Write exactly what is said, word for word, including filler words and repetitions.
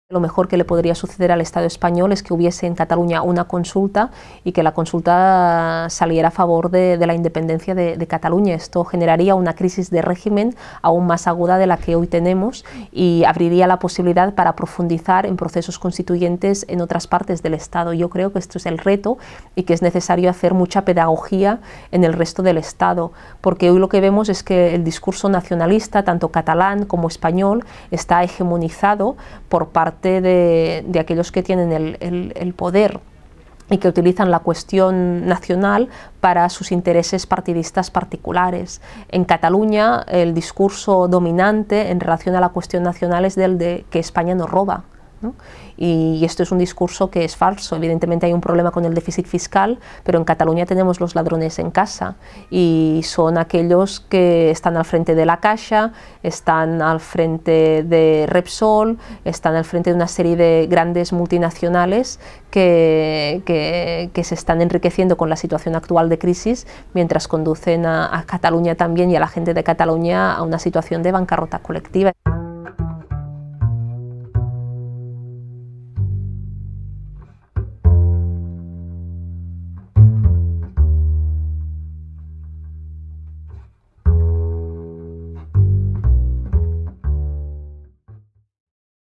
Lo mejor que le podría suceder al Estado español es que hubiese en Cataluña una consulta y que la consulta saliera a favor de, de la independencia de, de Cataluña. Esto generaría una crisis de régimen aún más aguda de la que hoy tenemos y abriría la posibilidad para profundizar en procesos constituyentes en otras partes del Estado. Yo creo que esto es el reto y que es necesario hacer mucha pedagogía en el resto del Estado, porque hoy lo que vemos es que el discurso nacionalista, tanto catalán como español, está hegemonizado por parte De, de aquellos que tienen el, el, el poder y que utilizan la cuestión nacional para sus intereses partidistas particulares. En Cataluña el discurso dominante en relación a la cuestión nacional es del de que España nos roba, ¿no? Y esto es un discurso que es falso. Evidentemente hay un problema con el déficit fiscal, pero en Cataluña tenemos los ladrones en casa y son aquellos que están al frente de la Caixa, están al frente de Repsol, están al frente de una serie de grandes multinacionales que, que, que se están enriqueciendo con la situación actual de crisis, mientras conducen a, a Cataluña también y a la gente de Cataluña a una situación de bancarrota colectiva.